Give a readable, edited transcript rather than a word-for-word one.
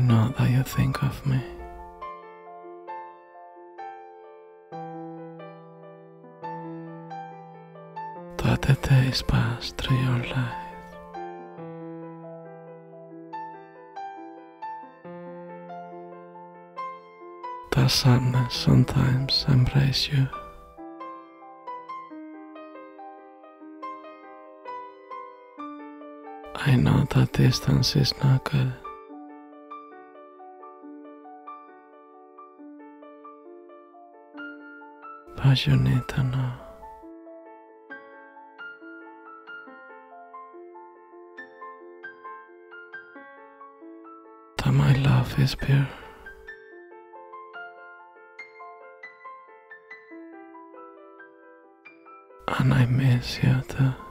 know that you think of me, that the days pass through your life. That sadness sometimes embrace you. I know that distance is not good. But you need to know that my love is pure. And I miss you too.